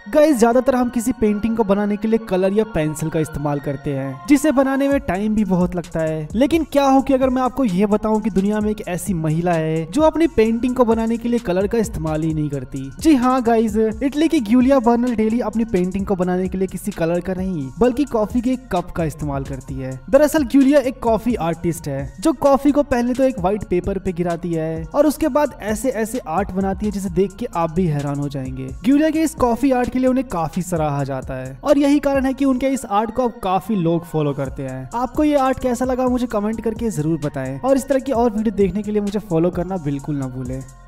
Guys ज्यादातर हम किसी पेंटिंग को बनाने के लिए कलर या पेंसिल का इस्तेमाल करते हैं, जिसे बनाने में टाइम भी बहुत लगता है। लेकिन क्या हो कि अगर मैं आपको ये बताऊं कि दुनिया में एक ऐसी महिला है जो अपनी पेंटिंग को बनाने के लिए कलर का इस्तेमाल ही नहीं करती। जी हाँ गाइस, इटली की गिउलिया बर्नल डेली अपनी पेंटिंग को बनाने के लिए किसी कलर का नहीं बल्कि कॉफी के एक कप का इस्तेमाल करती है। दरअसल गिउलिया एक कॉफी आर्टिस्ट है जो कॉफी को पहले तो एक व्हाइट पेपर पे गिराती है और उसके बाद ऐसे ऐसे आर्ट बनाती है जिसे देख के आप भी हैरान हो जाएंगे। गिउलिया के इस कॉफी आर्ट के लिए उन्हें काफी सराहा जाता है और यही कारण है कि उनके इस आर्ट को अब काफी लोग फॉलो करते हैं। आपको ये आर्ट कैसा लगा मुझे कमेंट करके जरूर बताएं और इस तरह की और वीडियो देखने के लिए मुझे फॉलो करना बिल्कुल ना भूलें।